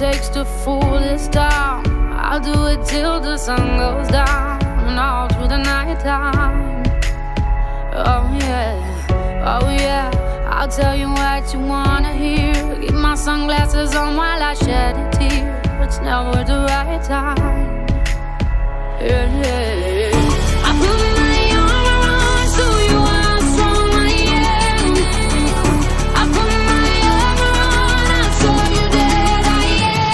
takes to fool this town. I'll do it till the sun goes down and all through the night time. Oh yeah, oh yeah, I'll tell you what you wanna hear. Keep my sunglasses on while I shed a tear. It's never the right time. Yeah, yeah, yeah. I put my armor on, show you how strong I am. I put my armor on, I'll show you that I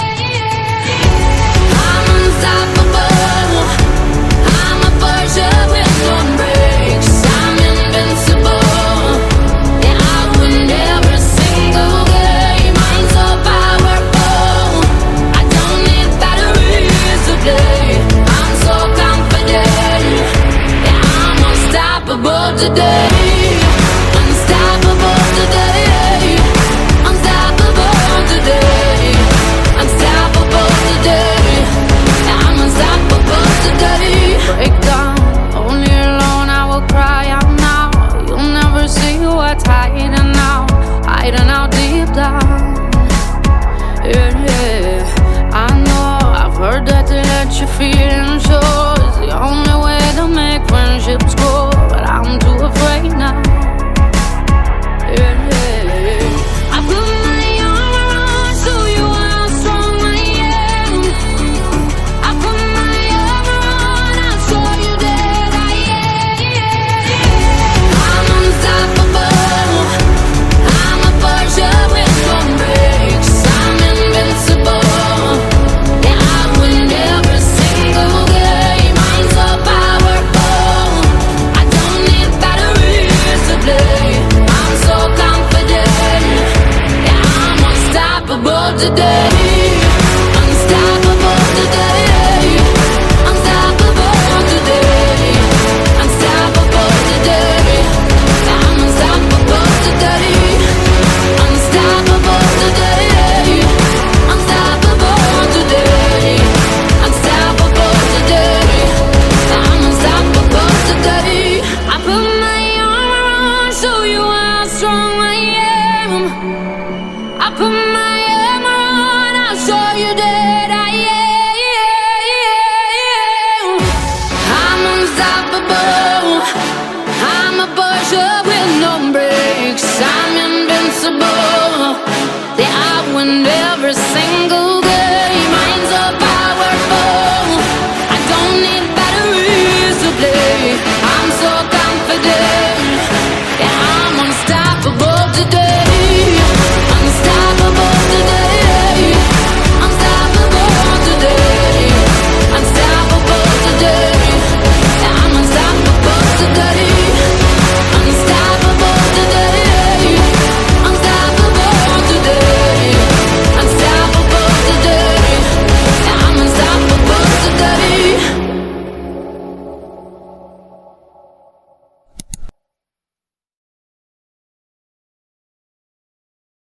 am. I'm unstoppable. I'm a Porsche with no brakes. I'm invincible. Yeah, I win every single game. I'm so powerful. I don't need batteries to play. I'm so confident. Yeah, I'm unstoppable today. Unstoppable today. Unstoppable today. Unstoppable today. Yeah, I'm unstoppable today. Break down, only alone I will cry out now. You'll never see what's hiding out, hiding out deep down. Yeah, yeah, I know, I've heard that to let you feel